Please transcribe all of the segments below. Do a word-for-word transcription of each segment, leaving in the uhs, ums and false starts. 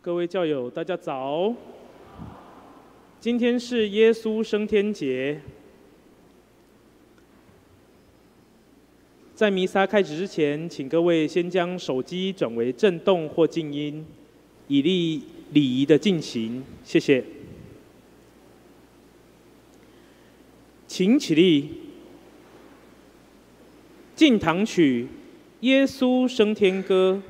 各位教友，大家早！今天是耶稣升天节，在弥撒开始之前，请各位先将手机转为震动或静音，以利礼仪的进行。谢谢。请起立。进堂曲《耶稣升天歌》。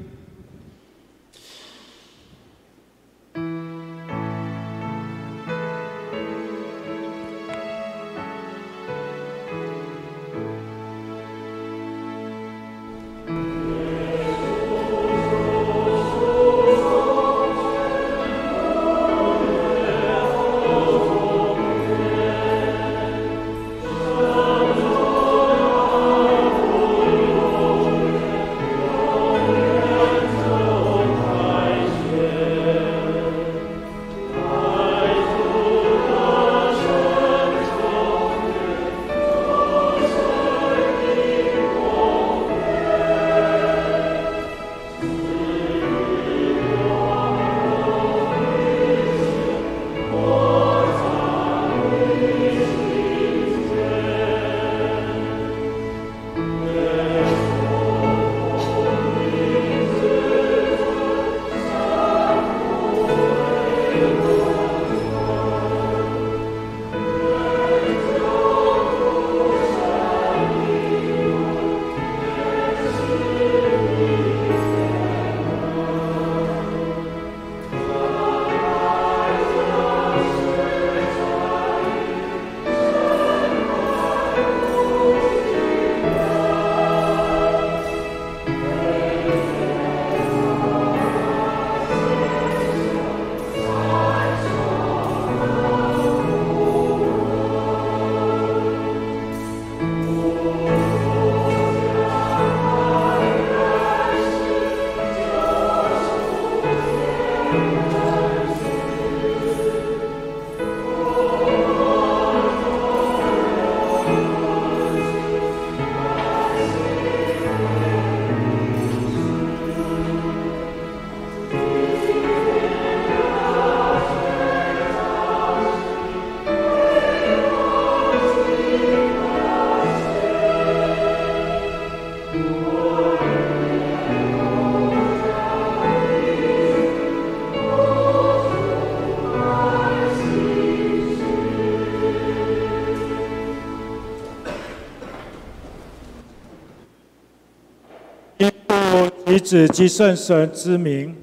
以子及圣神之名，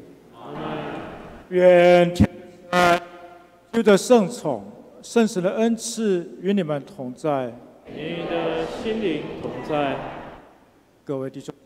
愿天父的圣宠、圣神的恩赐与你们同在， 你的心灵同在。 各位弟兄。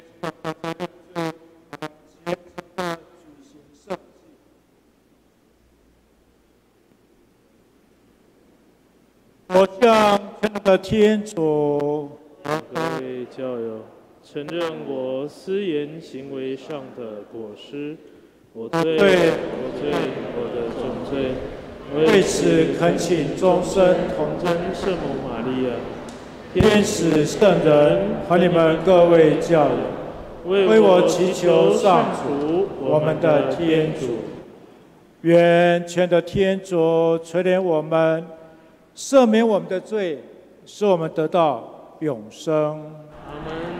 我向全能的天主， 各位教友，承认我思言行为上的过失，我罪，我罪，我的重罪。 为此恳请终身同真圣母玛利亚、 天使圣人和你们各位教友，为我祈求上主，我们的天主。愿全的天主垂怜我们，赦免我们的罪，使我们得到永生。 阿门。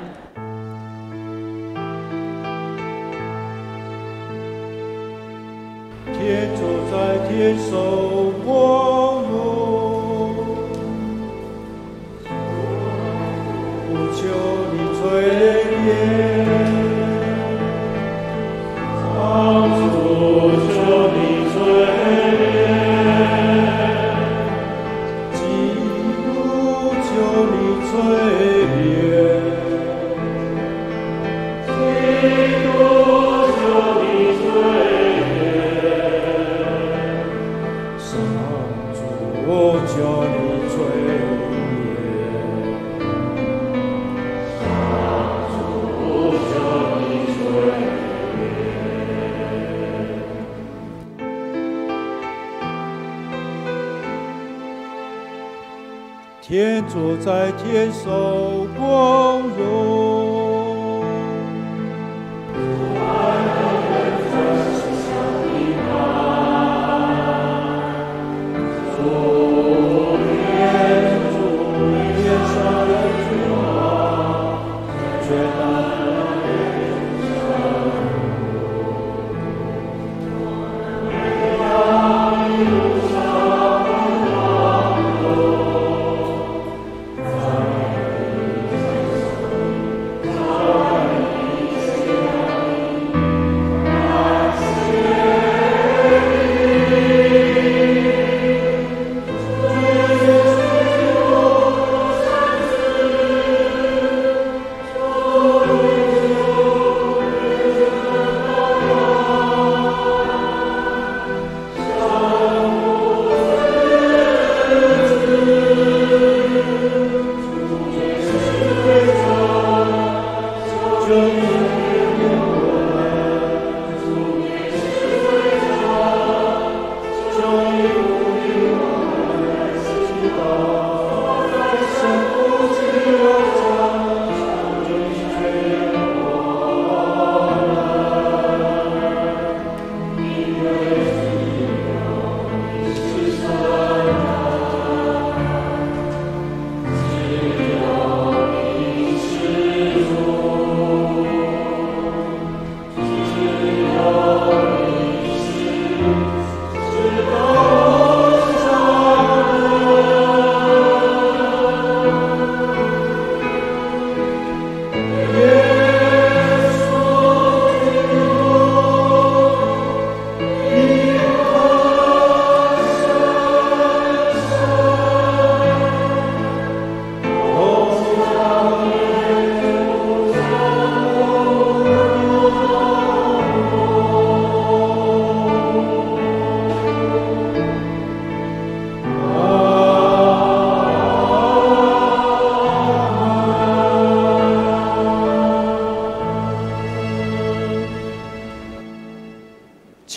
天主在天守光荣，不求你垂怜，上主求你垂怜，基督求你垂怜，基督求你垂怜。我求你垂怜，上主求你垂怜。天主在天守光荣，万人在世上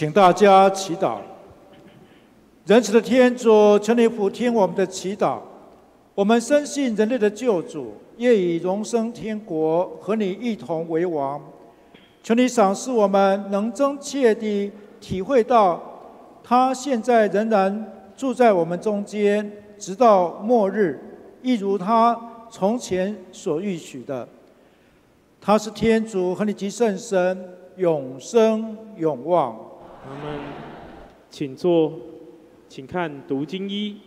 请大家祈祷。仁慈的天主，求你俯听我们的祈祷。我们深信人类的救主业已荣升天国，和你一同为王。求你赏赐我们能真切地体会到，他现在仍然住在我们中间，直到末日，一如他从前所预许的。他是天主和你及圣神，永生永望。 我们请坐，请看读经一。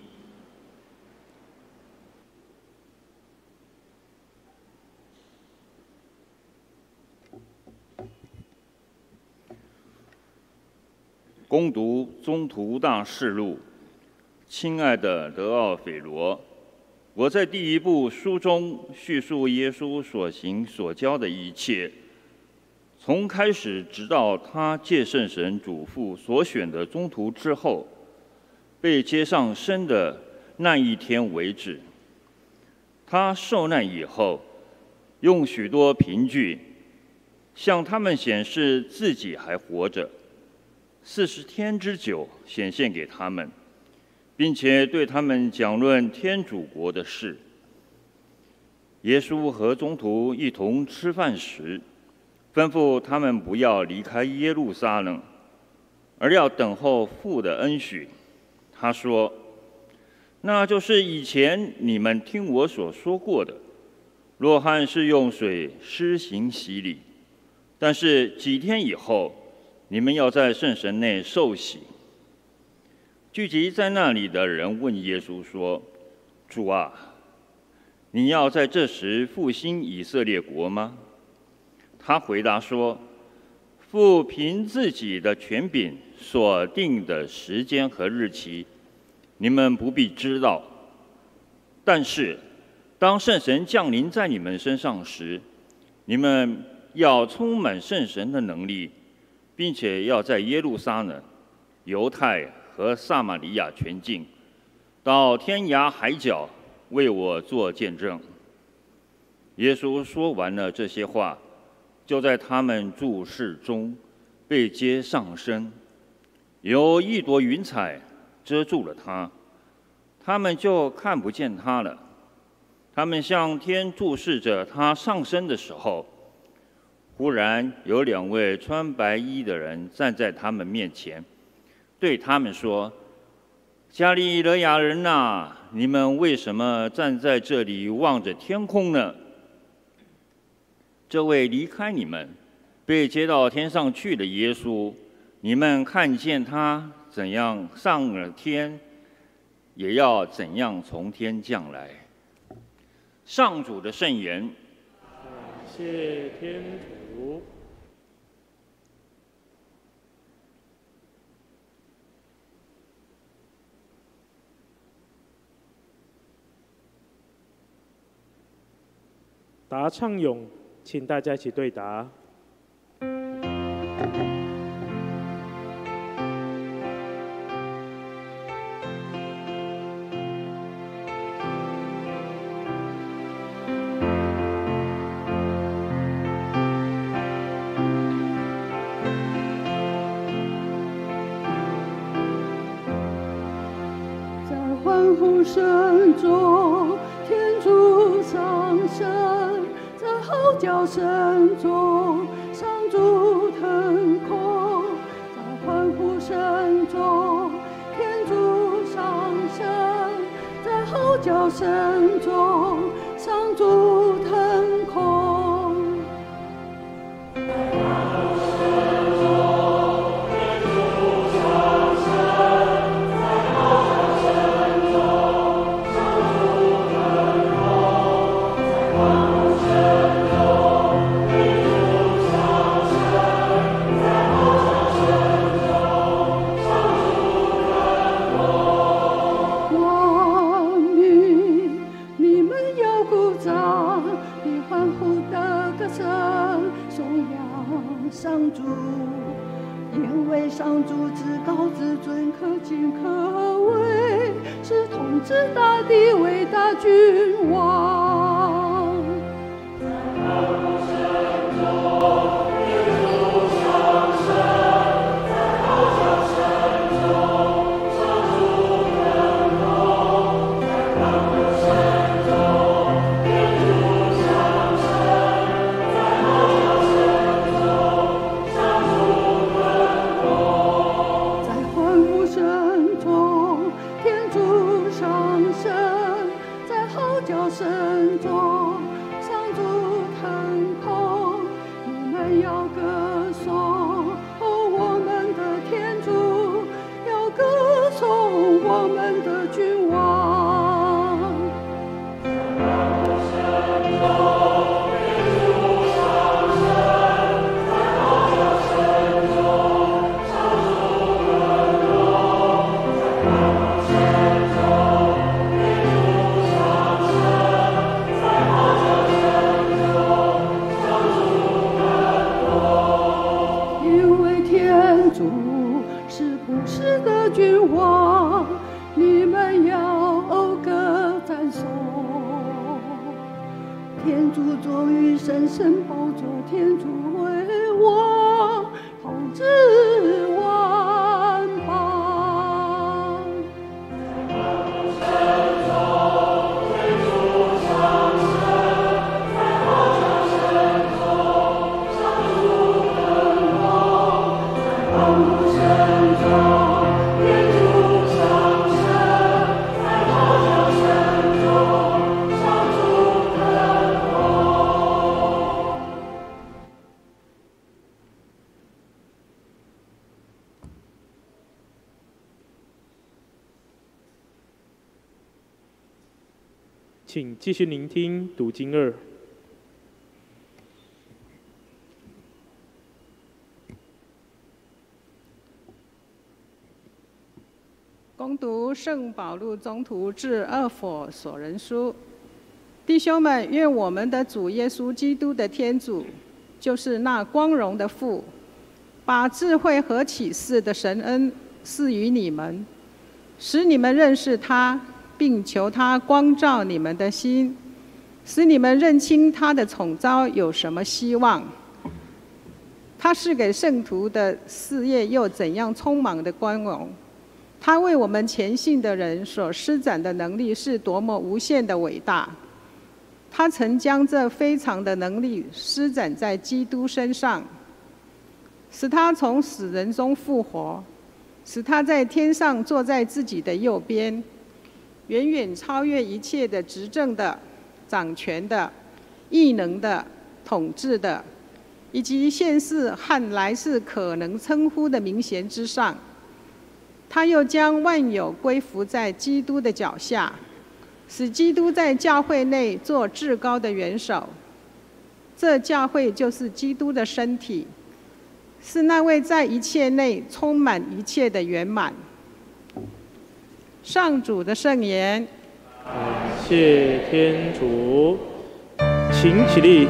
攻读宗徒大事录。亲爱的德奥斐罗，我在第一部书中叙述耶稣所行所教的一切，从开始直到他借圣神嘱咐所选的宗徒之后，被接上身的那一天为止。他受难以后，用许多凭据向他们显示自己还活着。四十天之久显现给他们，并且对他们讲论天主国的事。耶稣和宗徒一同吃饭时，吩咐他们不要离开耶路撒冷，而要等候父的恩许。他说：“那就是以前你们听我所说过的，若翰是用水施行洗礼，但是几天以后，你们要在圣神内受洗。”聚集在那里的人问耶稣说：“主啊，你要在这时复兴以色列国吗？”他回答说：“父凭自己的权柄所定的时间和日期，你们不必知道。但是，当圣神降临在你们身上时，你们要充满圣神的能力，并且要在耶路撒冷、犹太和撒玛利亚全境，到天涯海角，为我做见证。”耶稣说完了这些话，就在他们注视中被接上升，有一朵云彩遮住了他，他们就看不见他了。他们向天注视着他上升的时候，忽然有两位穿白衣的人站在他们面前，对他们说：“加利勒亚人哪，你们为什么站在这里望着天空呢？这位离开你们，被接到天上去的耶稣，你们看见他怎样上了天，也要怎样从天降来。”上主的圣言。 感谢天主。答唱咏，请大家一起对答。 在欢呼声中，天主上升。在吼叫声中，上主腾空；在欢呼声中，天主上升；在吼叫声中，上主腾空。上主，因为上主至高至尊，可敬可畏，是统治大地伟大君王。在欢呼声中，天主上升；在吼我们的君王。因为天主是普世的君王，你们要歌赞颂。天主坐于神圣宝座，天主为王，统治万邦。 请继续聆听读经二。 恭读圣保禄宗徒致厄弗所人书，弟兄们，愿我们的主耶稣基督的天主，就是那光荣的父，把智慧和启示的神恩赐予你们，使你们认识他，并求他光照你们的心，使你们认清他的宠召有什么希望。他是给圣徒的事业又怎样匆忙的光荣？他为我们前信的人所施展的能力是多么无限的伟大！他曾将这非常的能力施展在基督身上，使他从死人中复活，使他在天上坐在自己的右边，远远超越一切的执政的、掌权的、异能的、统治的，以及现世和来世可能称呼的名衔之上。他又将万有归服在基督的脚下，使基督在教会内做至高的元首。这教会就是基督的身体，是那位在一切内充满一切的圆满。上主的圣言。 感谢天主，请起立。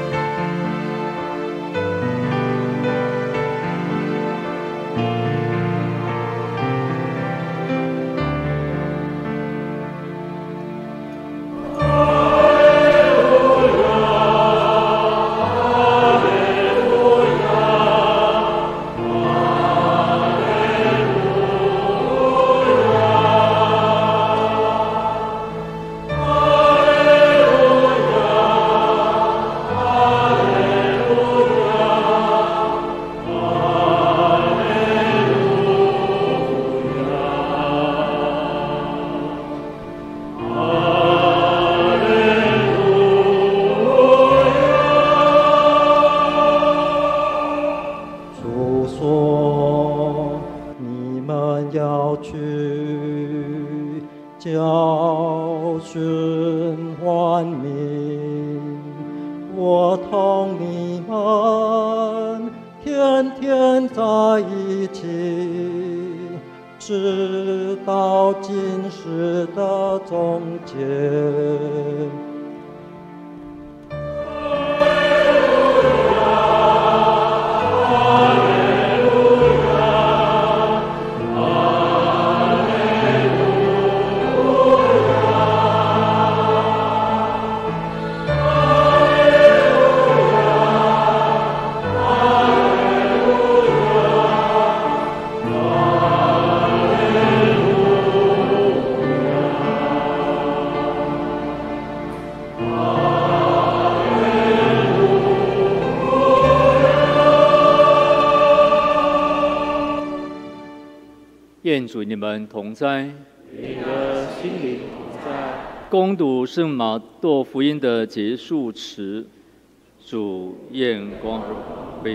愿主你们同在， 你的心灵同在。 恭读圣马窦福音的结束词，主愿光辉。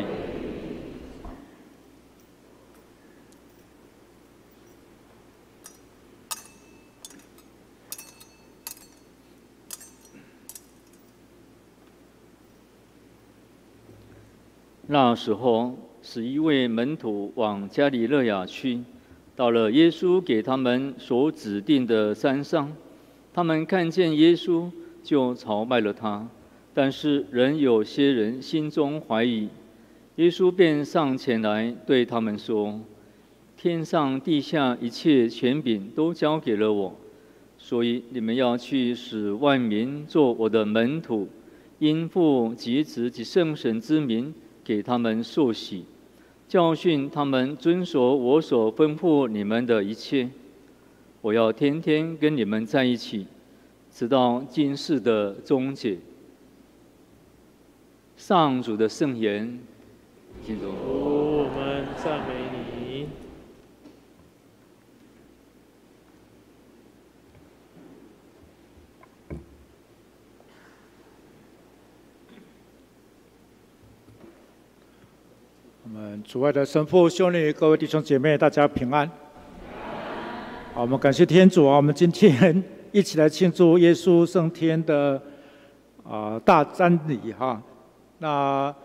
那时候，十一位门徒往加里肋亚去，到了耶稣给他们所指定的山上，他们看见耶稣，就朝拜了他。但是仍有些人心中怀疑，耶稣便上前来对他们说：“天上地下一切权柄都交给了我，所以你们要去，使万民做我的门徒，因父及子及圣神之名给他们受洗，教训他们遵守我所吩咐你们的一切。我要天天跟你们在一起，直到今世的终结。”上主的圣言。敬主， 我们赞美你。 我们主爱的神父、修女、各位弟兄姐妹，大家平安。好，我们感谢天主啊！我们今天一起来庆祝耶稣升天的啊、呃、大瞻礼哈。那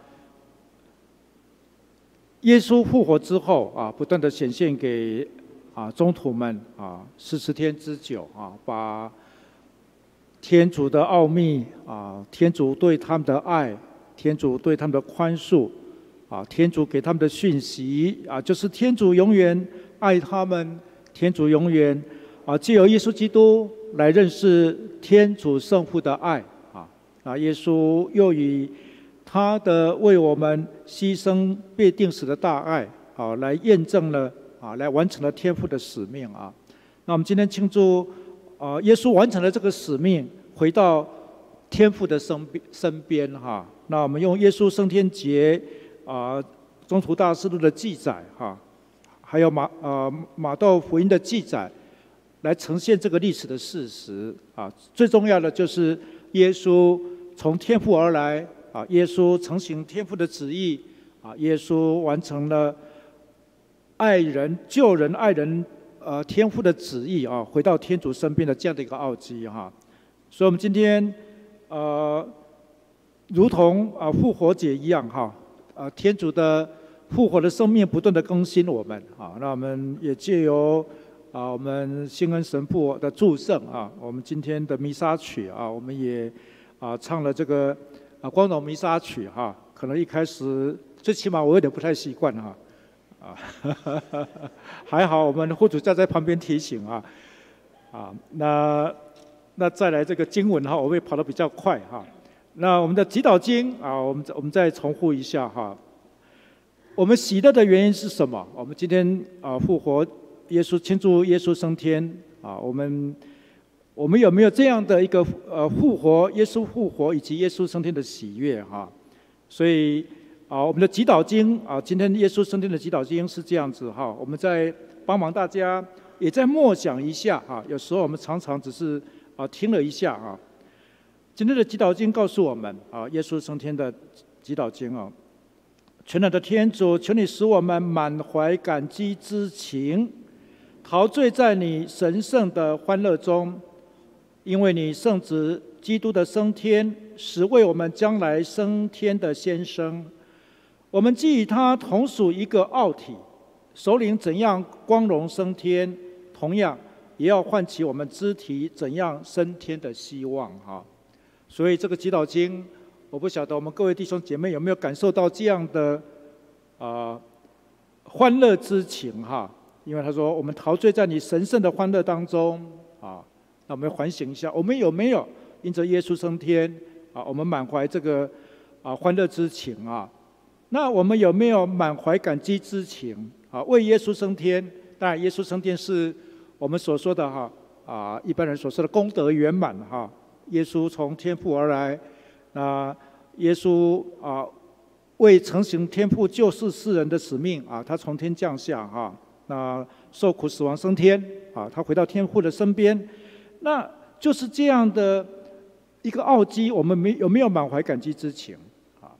耶稣复活之后啊，不断的显现给啊宗徒们啊四十天之久啊，把天主的奥秘啊，天主对他们的爱，天主对他们的宽恕啊，天主给他们的讯息啊，就是天主永远爱他们，天主永远啊藉由耶稣基督来认识天主圣父的爱啊。啊，耶稣又以他的为我们牺牲被定死的大爱啊，来验证了啊，来完成了天父的使命啊。那我们今天庆祝啊，耶稣完成了这个使命，回到天父的身边身边哈。那我们用耶稣升天节啊，宗徒大事录的记载哈，还有马呃马窦福音的记载，来呈现这个历史的事实啊。最重要的就是耶稣从天父而来。啊，耶稣承行天父的旨意，啊，耶稣完成了爱人、救人、爱人，呃，天父的旨意啊，回到天主身边的这样的一个奥迹哈。所以，我们今天呃，如同啊复活节一样哈，啊，天主的复活的生命不断的更新我们啊。那我们也借由啊我们兴恩神父的祝圣啊，我们今天的弥撒曲啊，我们也啊唱了这个。啊，光荣弥撒曲哈，可能一开始最起码我有点不太习惯哈，啊，还好我们护主教在旁边提醒啊，啊，那那再来这个经文哈，我会跑得比较快哈。那我们的祈祷经啊，我们我们再重复一下哈。我们喜乐的原因是什么？我们今天啊复活，耶稣庆祝耶稣升天啊，我们。我们有没有这样的一个呃复活，耶稣复活以及耶稣升天的喜悦哈？所以啊，我们的祈祷经啊，今天耶稣升天的祈祷经是这样子哈。我们在帮忙大家，也在默想一下哈。有时候我们常常只是啊听了一下啊。今天的祈祷经告诉我们啊，耶稣升天的祈祷经啊，全能的天主，求你使我们满怀感激之情，陶醉在你神圣的欢乐中。因为你圣子基督的升天，是为我们将来升天的先生。我们既与他同属一个奥体，首领怎样光荣升天，同样也要唤起我们肢体怎样升天的希望哈。所以这个祈祷经，我不晓得我们各位弟兄姐妹有没有感受到这样的啊、呃、欢乐之情哈？因为他说我们陶醉在你神圣的欢乐当中啊。那我们反省一下，我们有没有因着耶稣升天啊，我们满怀这个啊欢乐之情啊？那我们有没有满怀感激之情啊？为耶稣升天，当然耶稣升天是我们所说的哈啊一般人所说的功德圆满哈。耶稣从天父而来，那耶稣啊为承行天父救世世人的使命啊，他从天降下哈，那受苦死亡升天啊，他回到天父的身边。那就是这样的一个奥迹，我们没有没有满怀感激之情啊？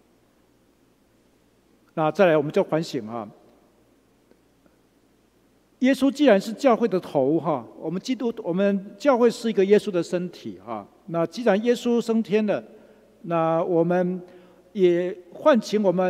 那再来，我们就反省啊。耶稣既然是教会的头哈，我们基督，我们教会是一个耶稣的身体哈。那既然耶稣升天了，那我们也唤醒我们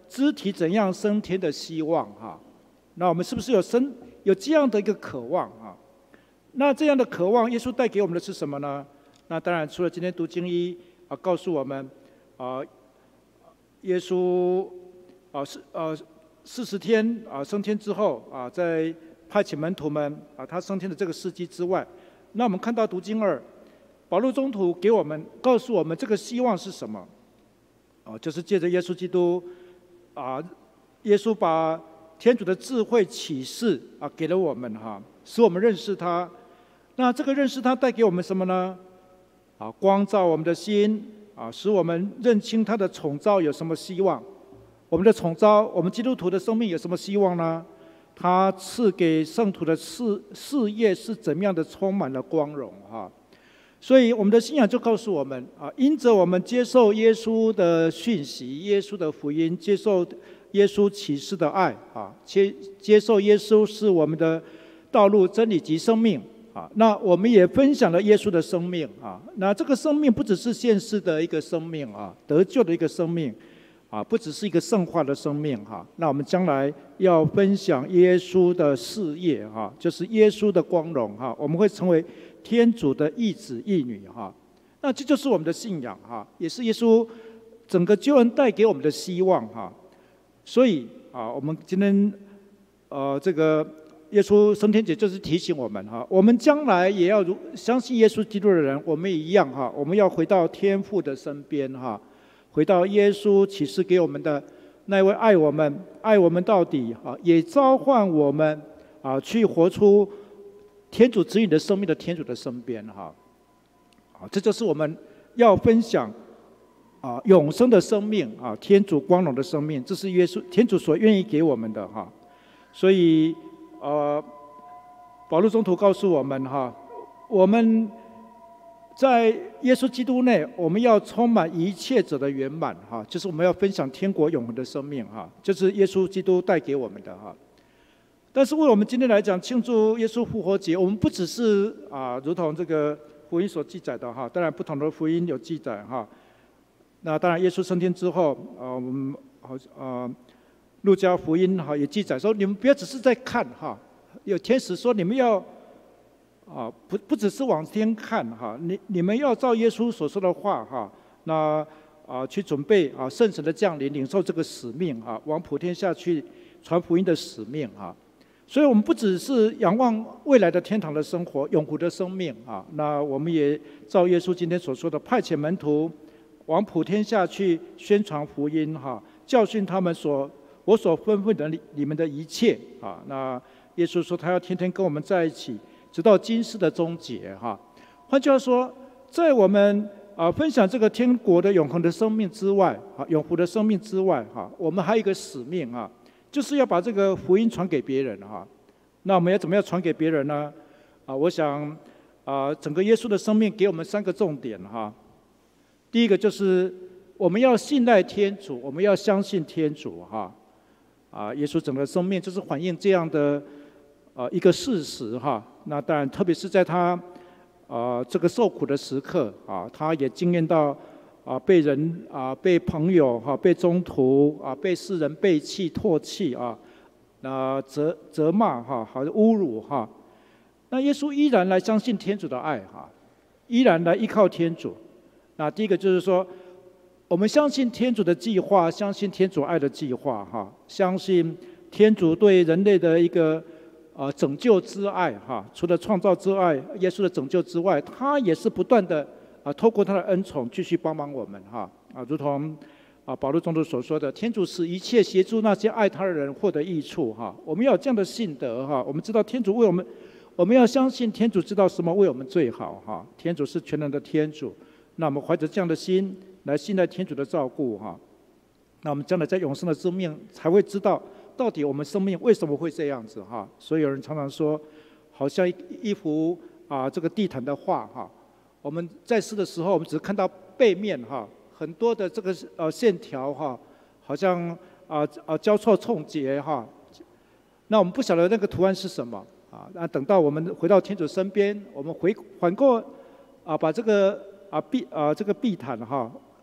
肢体怎样升天的希望哈。那我们是不是有生有这样的一个渴望啊？那这样的渴望，耶稣带给我们的是什么呢？那当然除了今天读经一啊，告诉我们啊，耶稣啊是呃四十天啊升天之后啊，在派遣门徒们啊，他升天的这个事迹之外，那我们看到读经二，保禄宗徒给我们告诉我们这个希望是什么？啊，就是借着耶稣基督啊，耶稣把天主的智慧启示啊给了我们哈，使我们认识他。那这个认识他带给我们什么呢？啊，光照我们的心啊，使我们认清他的宠召有什么希望。我们的宠召，我们基督徒的生命有什么希望呢？他赐给圣徒的事事业是怎么样的充满了光荣哈。所以我们的信仰就告诉我们啊，因着我们接受耶稣的讯息、耶稣的福音，接受耶稣启示的爱啊，接接受耶稣是我们的道路、真理及生命啊。那我们也分享了耶稣的生命啊。那这个生命不只是现世的一个生命啊，得救的一个生命啊，不只是一个圣化的生命哈。那我们将来要分享耶稣的事业哈，就是耶稣的光荣哈，我们会成为天主的义子义女哈。那这就是我们的信仰哈，也是耶稣整个救恩带给我们的希望哈。所以啊，我们今天呃这个耶稣升天节就是提醒我们哈，我们将来也要如相信耶稣基督的人，我们也一样哈，我们要回到天父的身边哈，回到耶稣启示给我们的那位爱我们、爱我们到底啊，也召唤我们啊去活出天主子女的生命的天主的身边哈。啊，这就是我们要分享啊永生的生命啊，天主光荣的生命，这是耶稣天主所愿意给我们的哈。所以呃，保禄宗徒告诉我们哈，我们在耶稣基督内，我们要充满一切者的圆满哈，就是我们要分享天国永恒的生命哈，就是耶稣基督带给我们的哈。但是为我们今天来讲，庆祝耶稣复活节，我们不只是啊，如同这个福音所记载的哈，当然不同的福音有记载哈。那当然，耶稣升天之后，啊，我们好啊，路加福音哈也记载说，你们不要只是在看哈，有天使说你们要啊，不不只是往天看哈，你你们要照耶稣所说的话哈，那啊去准备啊圣神的降临，领受这个使命哈，往普天下去传福音的使命哈。所以我们不只是仰望未来的天堂的生活、永恒的生命啊，那我们也照耶稣今天所说的，派遣门徒往普天下去宣传福音哈，教训他们所我所吩咐的你们的一切啊。那耶稣说他要天天跟我们在一起，直到今世的终结哈。换句话说，在我们啊分享这个天国的永恒的生命之外啊，永恒的生命之外哈，我们还有一个使命啊。就是要把这个福音传给别人哈，那我们要怎么样传给别人呢？啊，我想啊，整个耶稣的生命给我们三个重点哈。第一个就是我们要信赖天主，我们要相信天主哈。啊，耶稣整个生命就是反映这样的啊一个事实哈。那当然，特别是在他啊这个受苦的时刻啊，他也经验到。啊，被人啊，被朋友哈、啊，被宗徒啊，被世人背弃、唾弃啊，那责责骂哈，好像侮辱哈。那耶稣依然来相信天主的爱哈，依然来依靠天主。那第一个就是说，我们相信天主的计划，相信天主爱的计划哈，相信天主对人类的一个啊拯救之爱哈。除了创造之爱，耶稣的拯救之外，他也是不断的。啊，透过他的恩宠继续帮忙我们哈啊，如同啊保禄宗徒所说的，天主使一切协助那些爱他的人获得益处哈。我们要有这样的信德哈，我们知道天主为我们，我们要相信天主知道什么为我们最好哈。天主是全能的天主，那我们怀着这样的心来信赖天主的照顾哈，那我们将来在永生的生命才会知道到底我们生命为什么会这样子哈。所以有人常常说，好像一幅啊这个地毯的画哈。我们在世的时候，我们只是看到背面哈，很多的这个呃线条哈，好像啊啊交错重叠哈。那我们不晓得那个图案是什么啊？那等到我们回到天主身边，我们回反过啊，把这个啊壁啊这个地毯哈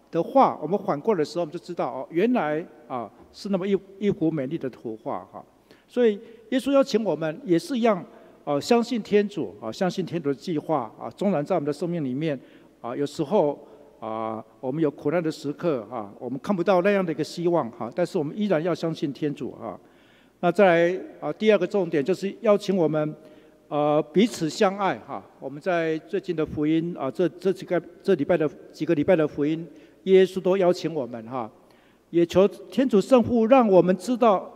的画，我们缓过的时候，我们就知道哦，原来啊是那么一一幅美丽的图画哈。所以耶稣邀请我们也是一样，啊，相信天主啊，相信天主的计划啊。纵然在我们的生命里面啊，有时候啊，我们有苦难的时刻啊，我们看不到那样的一个希望哈，但是我们依然要相信天主哈。那再来啊，第二个重点就是邀请我们呃彼此相爱哈。我们在最近的福音啊，这这几个这礼拜的几个礼拜的福音，耶稣都邀请我们哈，也求天主圣父让我们知道。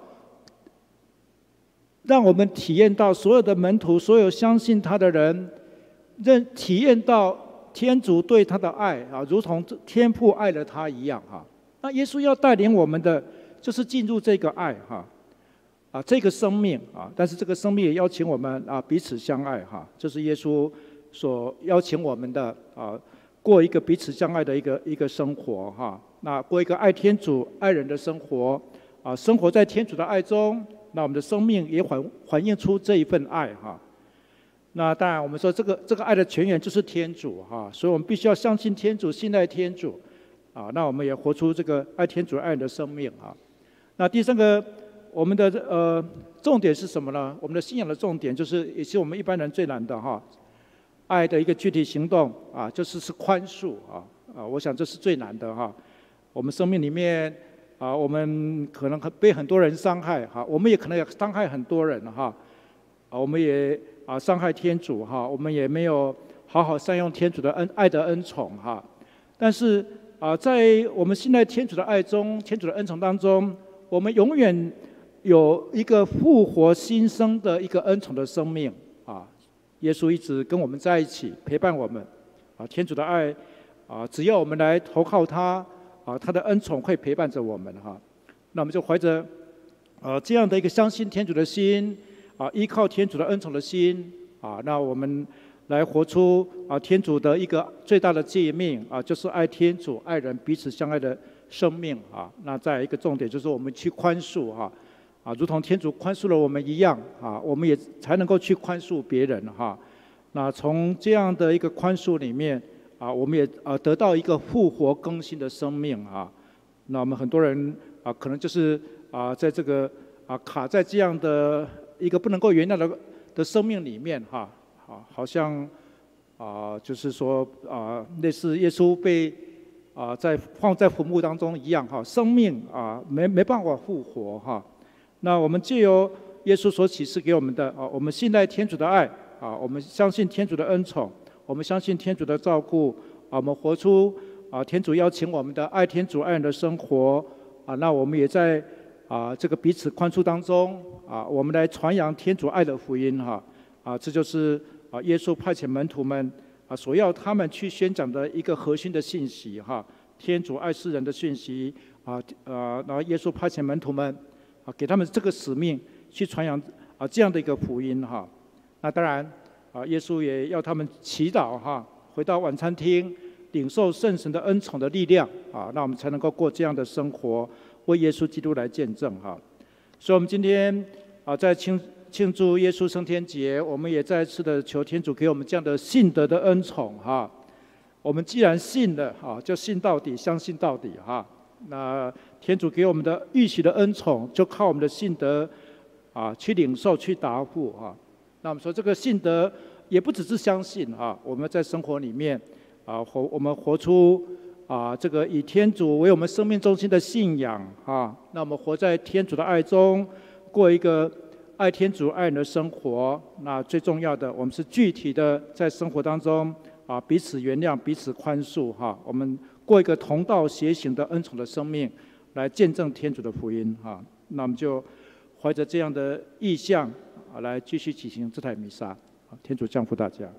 让我们体验到所有的门徒，所有相信他的人，认体验到天主对他的爱啊，如同天父爱了他一样哈。那耶稣要带领我们的，就是进入这个爱哈，啊，这个生命啊，但是这个生命也邀请我们啊彼此相爱哈，这是耶稣所邀请我们的啊，过一个彼此相爱的一个一个生活哈。那过一个爱天主爱人的生活啊，生活在天主的爱中。那我们的生命也反反映出这一份爱哈。那当然，我们说这个这个爱的泉源就是天主哈，所以我们必须要相信天主，信赖天主啊。那我们也活出这个爱天主爱人的生命啊。那第三个，我们的呃重点是什么呢？我们的信仰的重点就是，也是我们一般人最难的哈，爱的一个具体行动啊，就是是宽恕啊啊。我想这是最难的哈。我们生命里面。啊，我们可能被很多人伤害哈，我们也可能也伤害很多人哈，啊，我们也啊伤害天主哈，我们也没有好好善用天主的恩爱的恩宠哈。但是啊，在我们信赖天主的爱中，天主的恩宠当中，我们永远有一个复活新生的一个恩宠的生命啊。耶稣一直跟我们在一起，陪伴我们啊，天主的爱啊，只要我们来投靠他。啊，他的恩宠会陪伴着我们哈，那我们就怀着呃这样的一个相信天主的心啊，依靠天主的恩宠的心啊，那我们来活出啊天主的一个最大的诫命啊，就是爱天主、爱人、彼此相爱的生命啊。那再一个重点就是我们去宽恕哈啊，如同天主宽恕了我们一样啊，我们也才能够去宽恕别人哈。那从这样的一个宽恕里面。啊，我们也啊得到一个复活更新的生命啊。那我们很多人啊，可能就是啊，在这个啊卡在这样的一个不能够原谅的的生命里面哈，啊，好像啊，就是说啊，类似耶稣被啊在放在坟墓当中一样哈，生命啊没没办法复活哈。那我们借由耶稣所启示给我们的啊，我们信赖天主的爱啊，我们相信天主的恩宠。我们相信天主的照顾啊，我们活出啊天主邀请我们的爱天主爱人的生活啊。那我们也在啊这个彼此宽恕当中啊，我们来传扬天主爱的福音哈啊，这就是啊耶稣派遣门徒们啊所要他们去宣讲的一个核心的信息哈，天主爱世人的讯息啊啊，然后耶稣派遣门徒们啊给他们这个使命去传扬啊这样的一个福音哈。那当然。啊，耶稣也要他们祈祷哈，回到晚餐厅，领受圣神的恩宠的力量啊，那我们才能够过这样的生活，为耶稣基督来见证哈。所以，我们今天啊，在庆庆祝耶稣升天节，我们也再次的求天主给我们这样的信德的恩宠哈。我们既然信了哈，就信到底，相信到底哈。那天主给我们的预许的恩宠，就靠我们的信德啊去领受、去答复哈。那我们说这个信德也不只是相信啊，我们在生活里面啊活我们活出啊这个以天主为我们生命中心的信仰啊，那我们活在天主的爱中，过一个爱天主爱人的生活。那最重要的，我们是具体的在生活当中啊彼此原谅、彼此宽恕哈，我们过一个同道协行的恩宠的生命，来见证天主的福音哈。那我们就怀着这样的意向。啊，来继续举行这台弥撒，天主降福大家。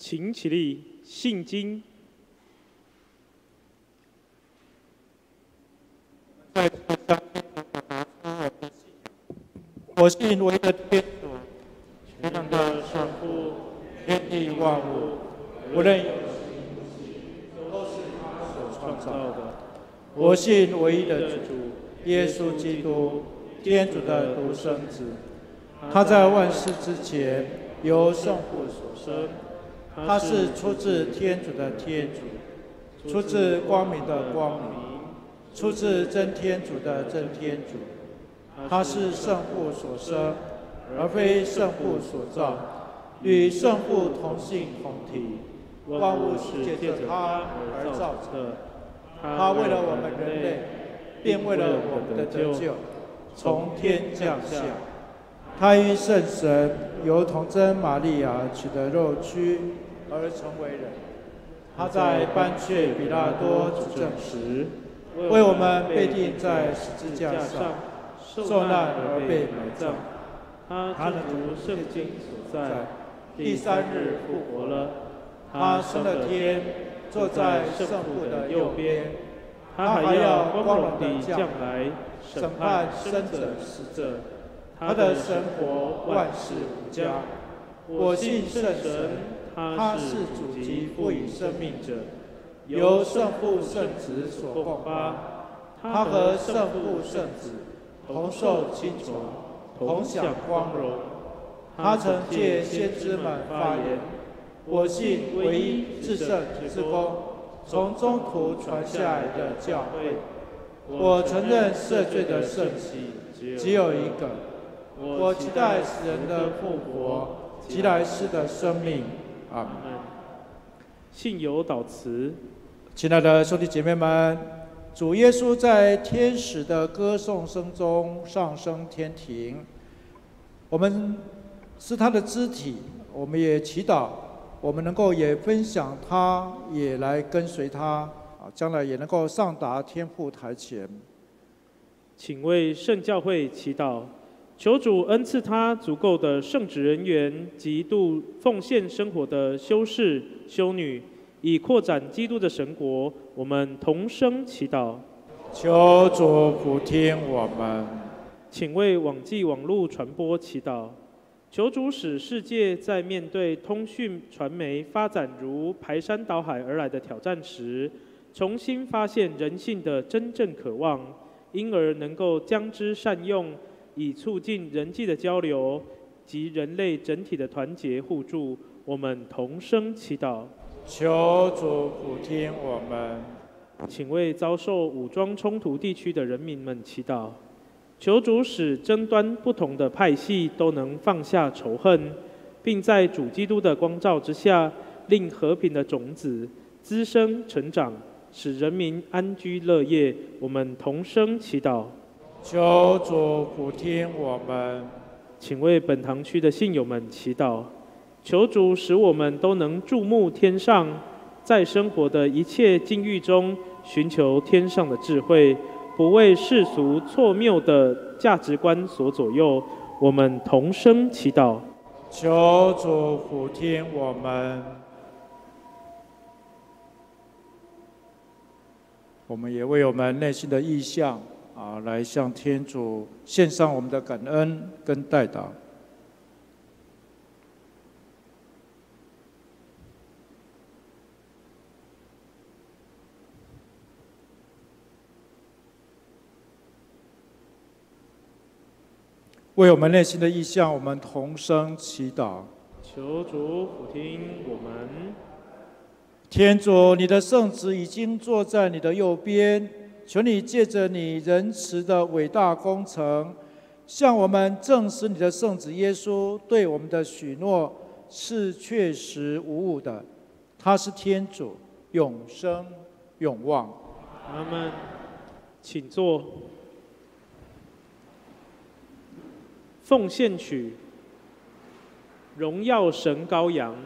请起立，信经。 我信唯一的天主， 全能的上父， 天地万物，无论有都是他所创造的。我信唯一的主，耶稣基督，天主的独生子。他在万世之前由圣父所生，他是出自天主的天主，出自光明的光明，出自真天主的真天主。他是圣父所生，而非圣父所造，与圣父同性同体，万物是借着他而造成。他为了我们人类，并为了我们的得救，从天降下。他因圣神由童贞玛利亚取得肉躯而成为人。他在班却比拉多执政时，为我们被钉在十字架上，受难而被埋葬。 他正如圣经所在， 第三日复活了。他升了天，坐在圣父的右边。 他还要光荣地降来，审判生者死者。他的神国万事无疆。我信圣神，他是主及赋予生命者，由圣父圣子所共发。他和圣父圣子同受亲从，同享光荣。他曾借先知们发言：我信唯一至圣之功，从中途传下来的教会。我承认赦罪的圣洗只有一个。我期待死人的复活及来世的生命。阿们。信友祷词。 亲爱的兄弟姐妹们，主耶稣在天使的歌颂声中上升天庭，我们是他的肢体，我们也祈祷我们能够也分享他，也来跟随他啊，将来也能够上达天父台前。 请为圣教会祈祷，求主恩赐他足够的圣职人员及度奉献生活的修士、修女，以扩展基督的神国。我们同声祈祷。 求主俯听我们。 请为网际网络传播祈祷。求主使世界在面对通讯传媒发展如排山倒海而来的挑战时，重新发现人性的真正渴望，因而能够将之善用，以促进人际的交流及人类整体的团结互助。我们同声祈祷。 求主俯听我们。 请为遭受武装冲突地区的人民们祈祷。求主使争端不同的派系都能放下仇恨，并在主基督的光照之下，令和平的种子滋生成长，使人民安居乐业。我们同声祈祷。 求主俯听我们。 请为本堂区的信友们祈祷。求主使我们都能注目天上，在生活的一切境遇中寻求天上的智慧，不为世俗错谬的价值观所左右。我们同声祈祷。 求主俯听我们。我们也为我们内心的意向啊，来向天主献上我们的感恩跟代祷。为我们内心的意向，我们同声祈祷。 求主俯听我们。 天主，你的圣子已经坐在你的右边，求你借着你仁慈的伟大工程，向我们证实你的圣子耶稣对我们的许诺是确实无误的。他是天主，永生永望。 阿们。请坐。奉献曲，荣耀神羔羊。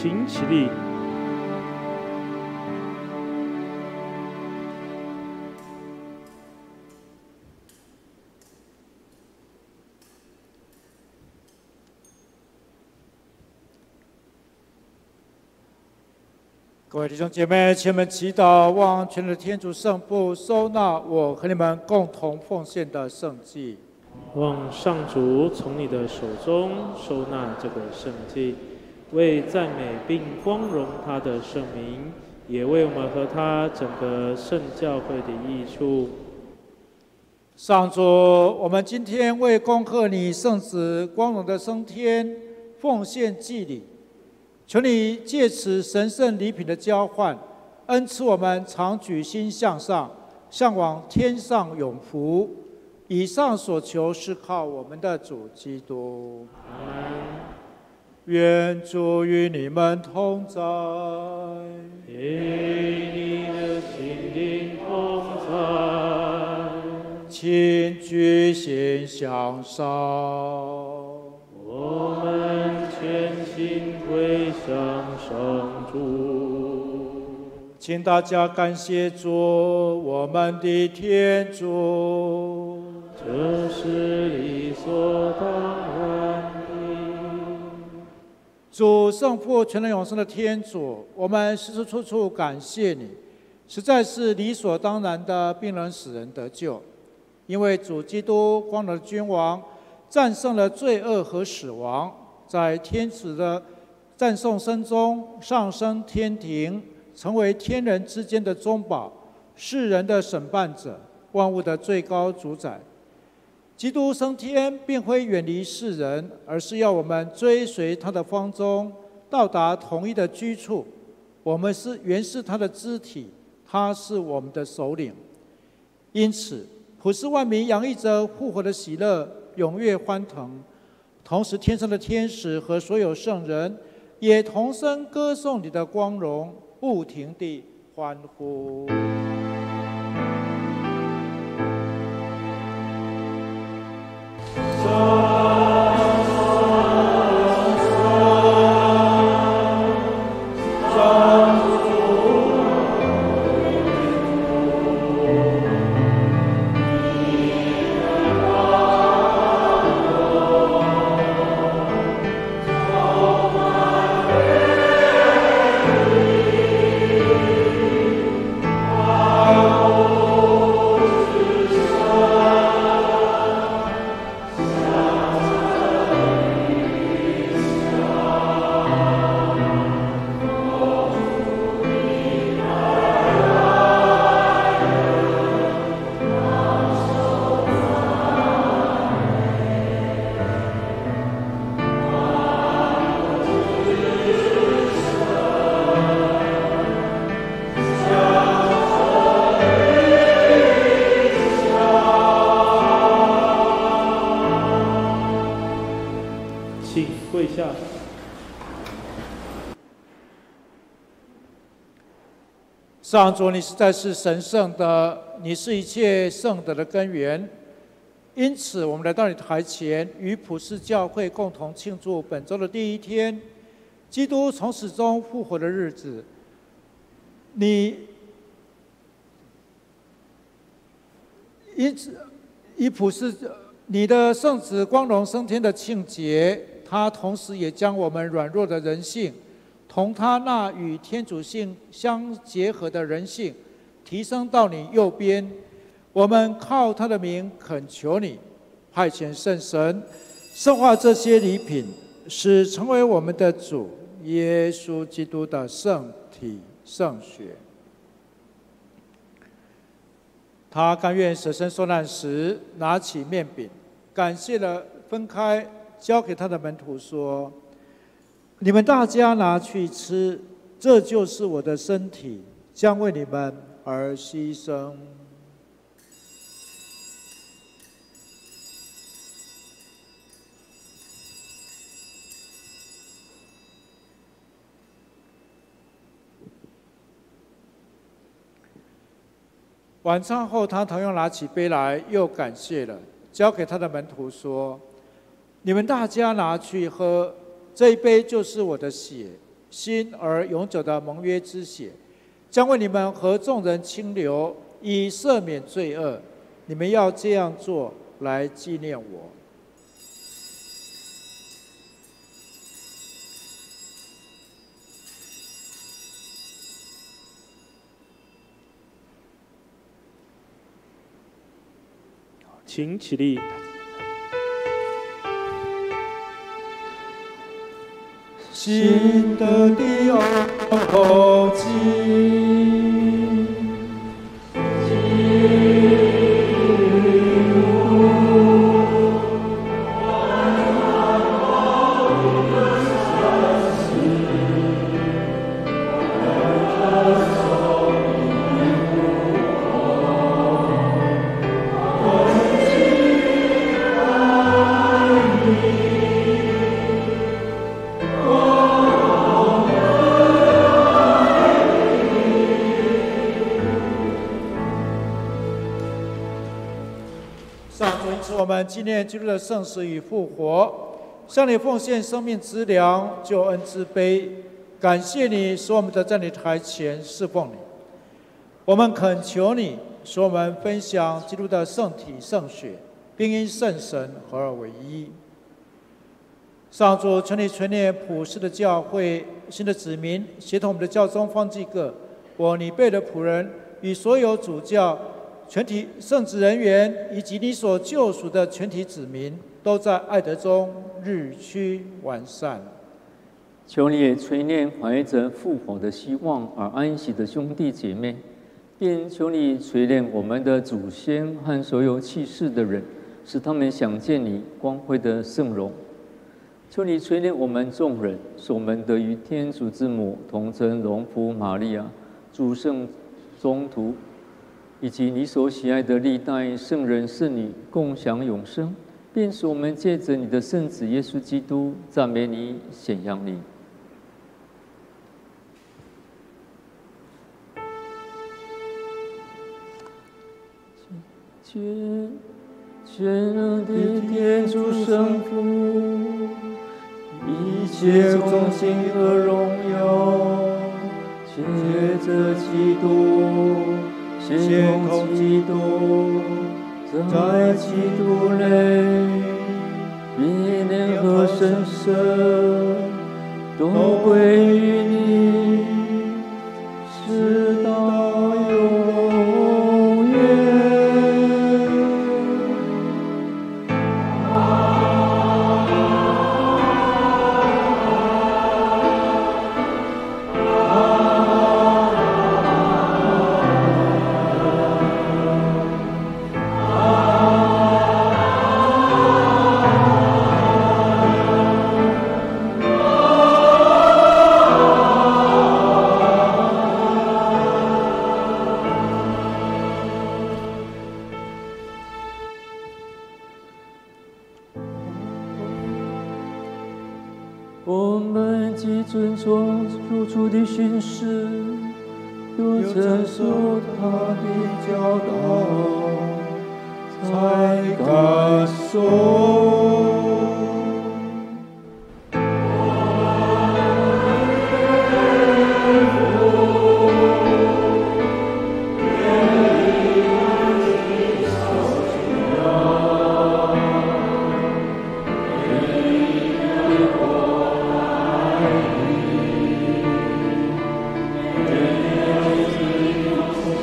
请起立。 各位弟兄姐妹，请们祈祷，望全能的天主圣父收纳我和你们共同奉献的圣祭。 望上主从你的手中收纳这个圣祭，为赞美并光荣他的圣名，也为我们和他整个圣教会的益处。 上主，我们今天为恭贺你圣子光荣的升天，奉献祭礼。求你借此神圣礼品的交换，恩赐我们常举心向上，向往天上永福。以上所求是靠我们的主基督。愿主与你们同在， 与你的心灵同在。 请举心向上， 我们全心归向上主。 请大家感谢主，我们的天主。 这是理所当然的。 主圣父全能永生的天主，我们时时处处感谢你，实在是理所当然的，并能使人得救。因为主基督光荣的君王战胜了罪恶和死亡，在天子的赞颂声中上升天庭，成为天人之间的中保，世人的审判者，万物的最高主宰。基督升天并非远离世人，而是要我们追随他的方舟，到达统一的居处。我们是原是他的肢体，他是我们的首领。因此普世万民洋溢着复活的喜乐，踊跃欢腾。同时天上的天使和所有圣人也同声歌颂你的光荣，不停地欢呼。上主，你实在是神圣的，你是一切圣德的根源。因此，我们来到你台前，与普世教会共同庆祝本周的第一天，基督从死中复活的日子。你因此以普世你的圣子光荣升天的庆节，他同时也将我们软弱的人性，同他那与天主性相结合的人性提升到你右边。我们靠他的名恳求你，派遣圣神圣化这些礼品，使成为我们的主耶稣基督的圣体圣血。他甘愿舍身受难时，拿起面饼，感谢了，分开，交给他的门徒说：“你们大家拿去吃，这就是我的身体，将为你们而牺牲。”晚餐后，他同样拿起杯来，又感谢了，交给他的门徒说：“你们大家拿去喝，这一杯就是我的血， 新而永久的盟约之血，将为你们和众人清流，以赦免罪恶。你们要这样做，来纪念我。 请起立。 新的的奥迹。我们纪念基督的圣死与复活，向你奉献生命之粮、救恩之杯，感谢你，使我们得在你台前侍奉你。我们恳求你，使我们分享基督的圣体圣血，并因圣神合而为一。上主，求你垂念普世的教会新的子民，协同我们的教宗方济各，我你辈的仆人与所有主教。全体圣职人员以及你所救赎的全体子民，都在爱德中日趋完善。 求你也垂念怀着复活的希望而安息的兄弟姐妹，并求你垂念我们的祖先和所有弃世的人，使他们想见你光辉的圣容。求你垂念我们众人，使我们得与天主之母同称荣福玛利亚、主圣宗徒。以及你所喜爱的历代圣人圣女共享永生，并使我们借着你的圣子耶稣基督赞美你、显扬你。全全能的天主圣父，一切恭敬和荣耀，借着基督。先空基督，在基督内，必能和神圣都归于你，直到永远。我们既遵从主主的训示，又承受他的教导，才敢说。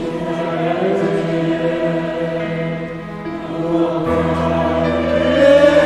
Yeah.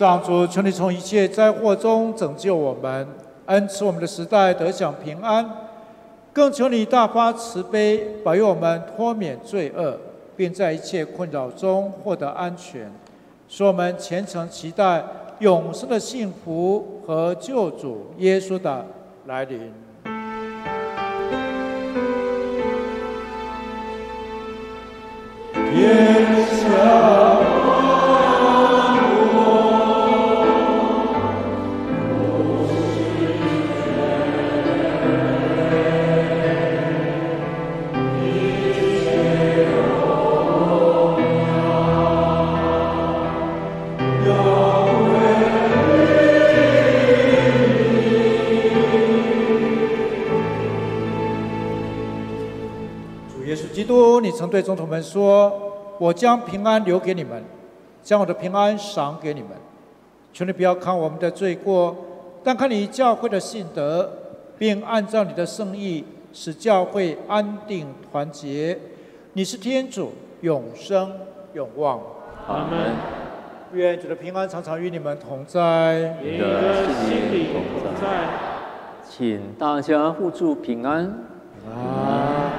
上主，求你从一切灾祸中拯救我们，恩赐我们的时代得享平安。更求你大发慈悲，保佑我们脱免罪恶，并在一切困扰中获得安全，使我们虔诚期待永生的幸福和救主耶稣的来临。天下基督，你曾对宗徒们说：“我将平安留给你们，将我的平安赏给你们。求你不要看我们的罪过，但看你教会的信德，并按照你的圣意，使教会安定团结。你是天主，永生永望。 阿门。 愿主的平安常常与你们同在， 你的心里同在。请大家互助平安。 啊。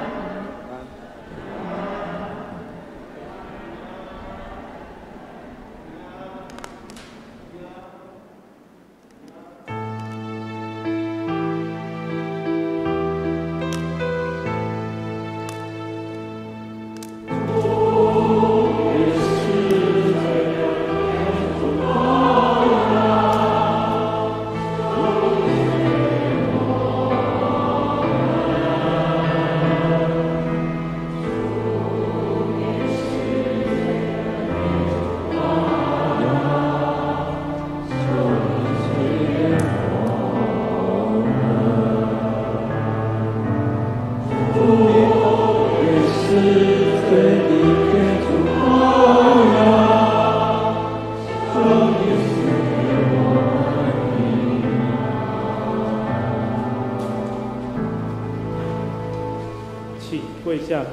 跪下。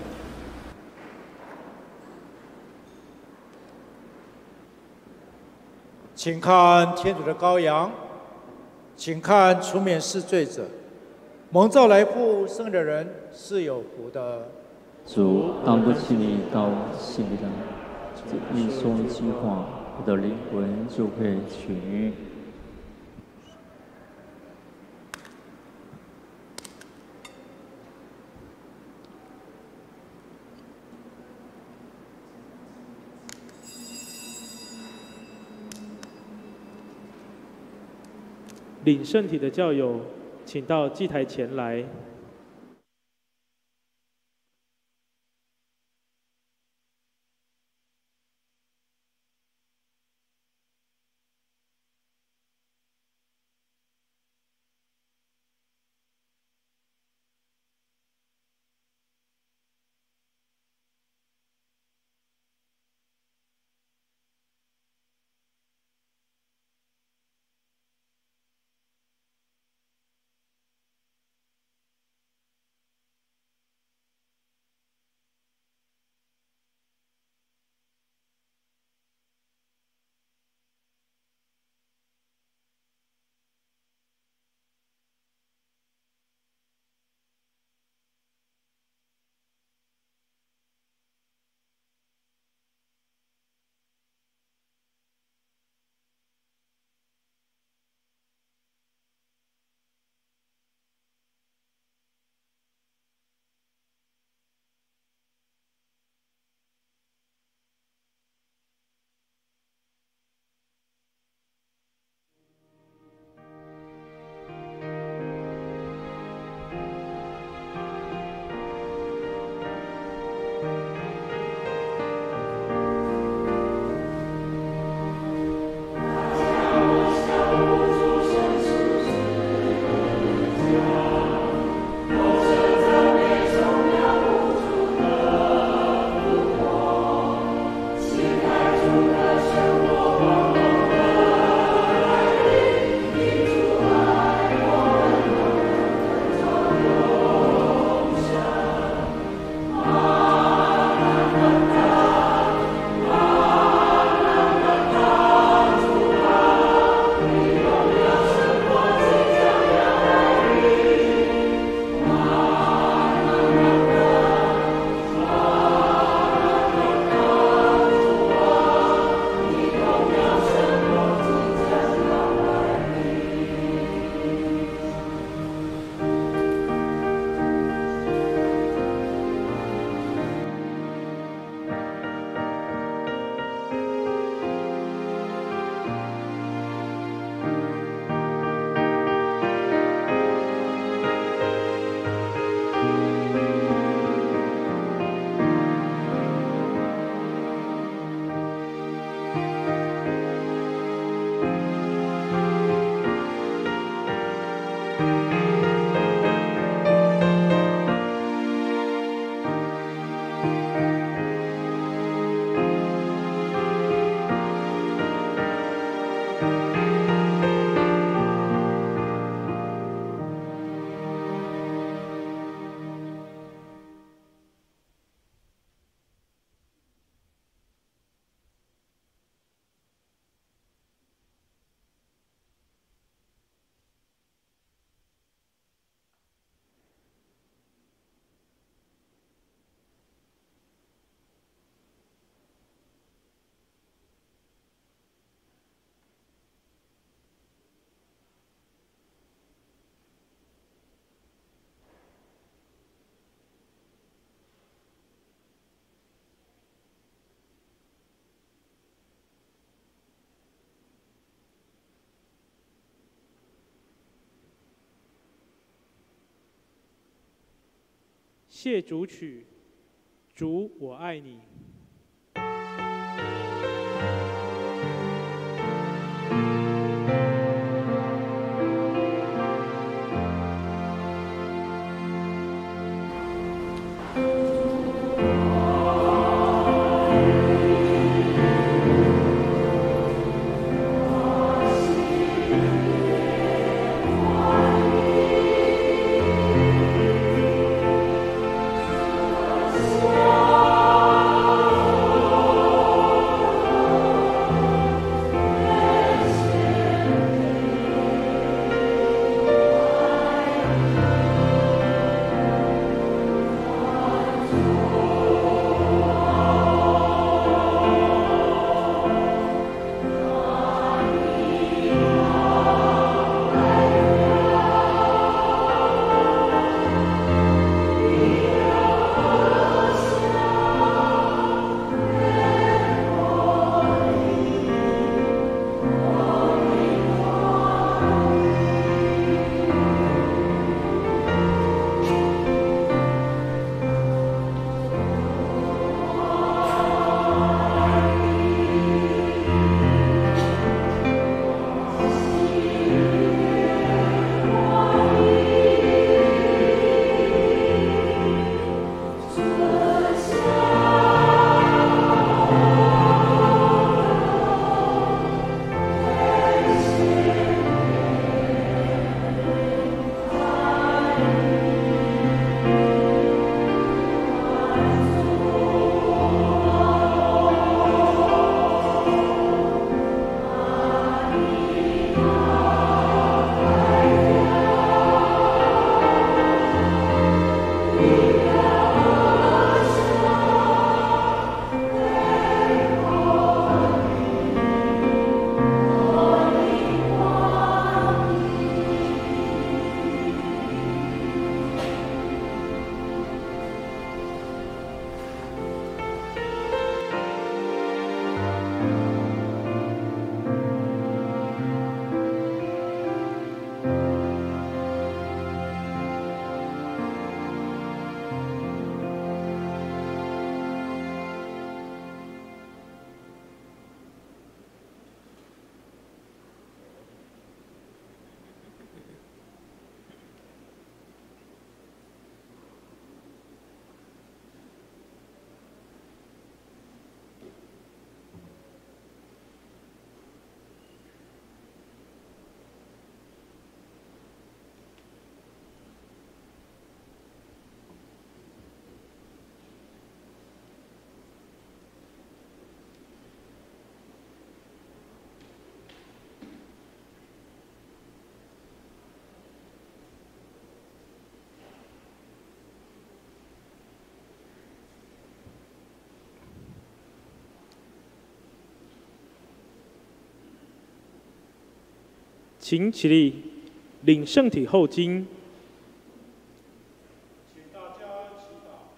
请看天主的羔羊，请看除免世罪者。蒙召来复生的人是有福的。 主，当不起你到心里来，只一说一句话，我的灵魂就会痊愈。 领圣体的教友，请到祭台前来。 谢主曲，主我爱你。请起立，领圣体后经。 请大家祈祷。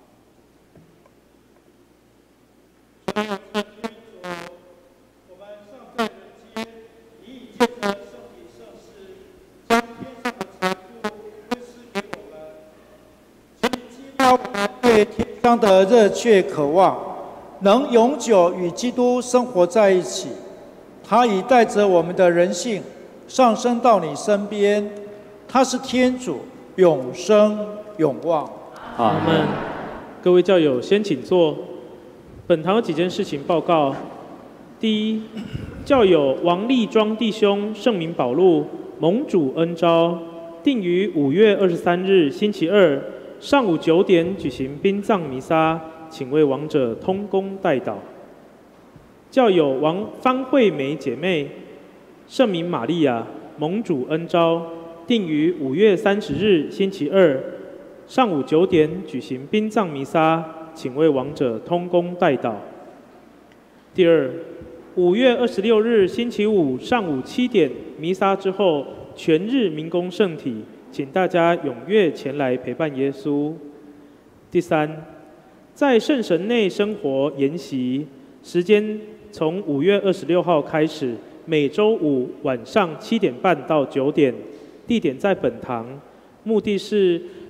我们尚在人间，已以借着圣体圣事，将天上的财富分施给我们，请激发我们对天上的热切渴望，能永久与基督生活在一起。他已带着我们的人性上升到你身边，他是天主，永生永望。 阿们。各位教友先请坐。本堂有几件事情报告。第一，教友王立庄弟兄圣名保禄蒙主恩召，定于五月二十三日星期二上午九点举行殡葬弥撒，请为亡者通功代祷。教友王方惠美姐妹圣名玛利亚蒙主恩召，定于五月三十日星期二上午九点举行殡葬弥撒，请为亡者通功代祷。第二，五月二十六日星期五上午七点弥撒之后，全日明供圣体，请大家踊跃前来陪伴耶稣。第三，在圣神内生活研习，时间从五月二十六号开始，每周五晚上七点半到九点，地点在本堂，目的是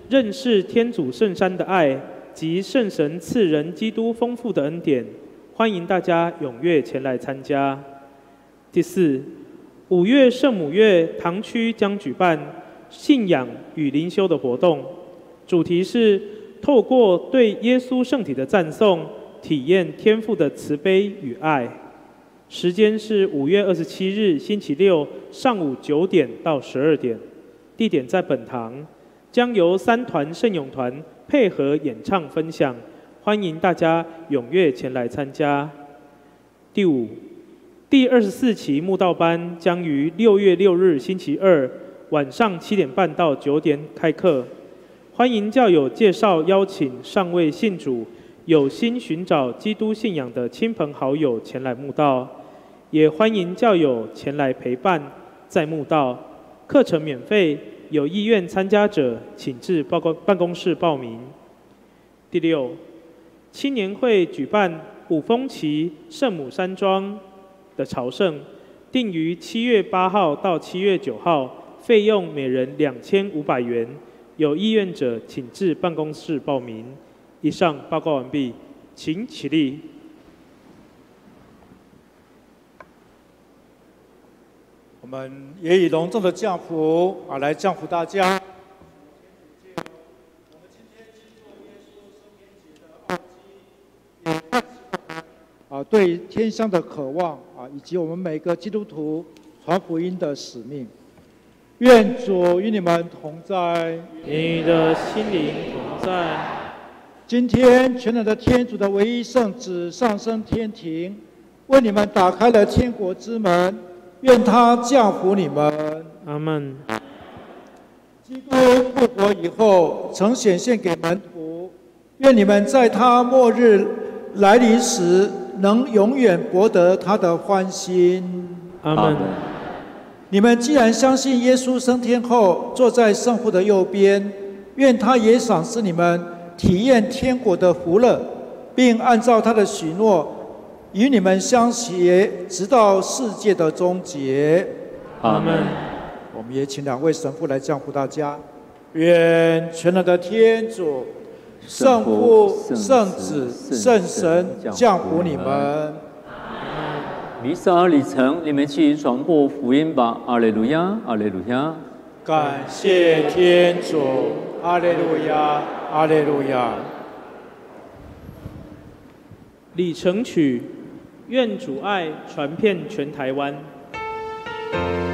认识天主圣山的爱及圣神赐人基督丰富的恩典，欢迎大家踊跃前来参加。第四，五月圣母月堂区将举办信仰与灵修的活动，主题是透过对耶稣圣体的赞颂，体验天父的慈悲与爱。时间是五月二十七日星期六上午九点到十二点，地点在本堂，将由三团圣咏团配合演唱分享，欢迎大家踊跃前来参加。第五，第二十四期慕道班将于六月六日星期二晚上七点半到九点开课，欢迎教友介绍邀请尚未信主、有心寻找基督信仰的亲朋好友前来慕道，也欢迎教友前来陪伴在慕道。课程免费，有意愿参加者请至报告办公室报名。第六，青年会举办五峰旗圣母山庄的朝圣，定于七月八号到七月九号，费用每人两千五百元。有意愿者请至办公室报名。以上报告完毕，请起立。 我们也以隆重的降福啊来降福大家。啊，对天乡的渴望啊，以及我们每个基督徒传福音的使命。愿主与你们同在， 你的心灵同在。 今天全能的天主的唯一圣子上升天庭，为你们打开了天国之门，愿他降福你们。 阿们。 基督复活以后，曾显现给门徒，愿你们在他末日来临时，能永远博得他的欢心。 阿们。 你们既然相信耶稣升天后坐在圣父的右边，愿他也赏赐你们体验天国的福乐，并按照他的许诺与你们相携，直到世界的终结。 阿们。 我们也请两位神父来降福大家。愿全能的天主、圣父、圣子、圣神降福你们。 弥撒礼成，你们去传播福音吧！阿肋路亚，阿肋路亚。 感谢天主，阿肋路亚，阿肋路亚。 礼成曲，愿主爱传遍全台湾。